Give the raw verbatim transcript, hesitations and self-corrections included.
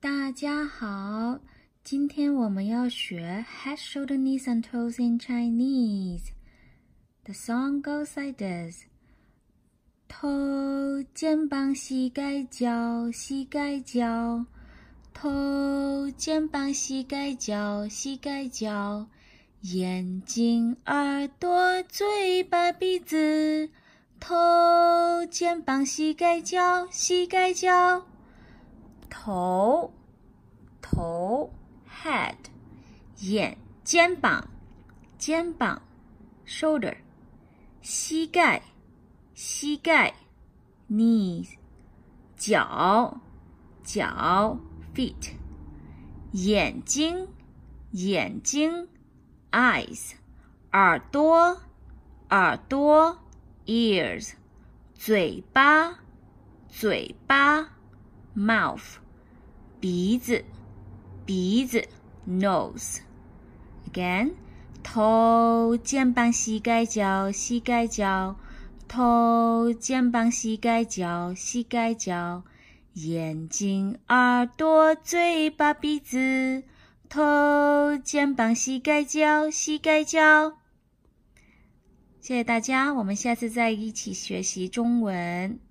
大家好，今天我们要学 Head, Shoulder, Knees and Toes in Chinese. The song goes like this. 头、肩膀、膝盖、脚、膝盖、脚。头、肩膀、膝盖、脚、膝盖、脚。眼睛、耳朵、嘴巴、鼻子。头、肩膀、膝盖、脚、膝盖、脚。头头 head 眼肩膀肩膀 shoulder 膝盖膝盖 knees 脚脚 feet 眼睛眼睛 eyes 耳朵耳朵 ears 嘴巴嘴巴mouth 鼻子鼻子 nose again 头肩膀膝盖脚膝盖脚头肩膀膝盖脚膝盖脚眼睛耳朵嘴巴鼻子头肩膀膝盖脚膝盖脚。谢谢大家，我们下次再一起学习中文。